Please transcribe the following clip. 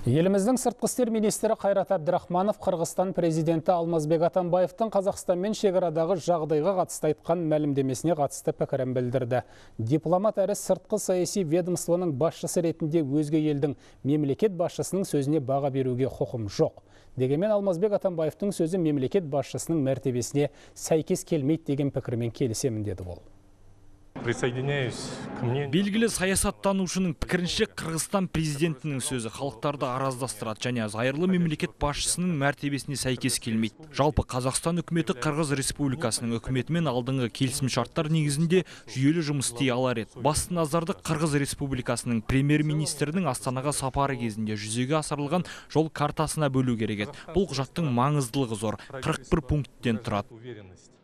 Еліміздің сыртқы істер министрі Қайрат Әбдірахманов Қырғызстан президенті Алмазбек Атамбаевтың Қазақстанмен шекарадағы жағдайға қатысты айтқан мәлімдемесіне қатысты пікірін білдірді. Дипломат әрі сыртқы саяси ведомствоның басшысы ретінде өзге елдің мемлекет басшысының сөзіне баға беруге құқым жоқ. Дегенмен Алмазбек Атамбаевтың сөзі мемлекет басшысының мәртебесіне сәйкес келмейді деген пікірмен келісемін деді ол. Белгілі саясаттанушының пікірінше, Қырғызстан президентінің сөзі халықтарды араздастырады және зайырлы мемлекет басшысының мәртебесіне сәйкес келмейді. Жалпы Қазақстан үкіметі Қырғыз Республикасының үкіметімен алдыңғы келісімшарттар негізінде жүйелі жұмыс істей алар еді. Басты назарды Қырғыз Республикасының премьер-министрінің Астанаға сапары кезінде жүзеге асырылған жол картасына бөлу керек еді. Бұл құжаттың маңыздылығы зор, 41 пункттен тұрады.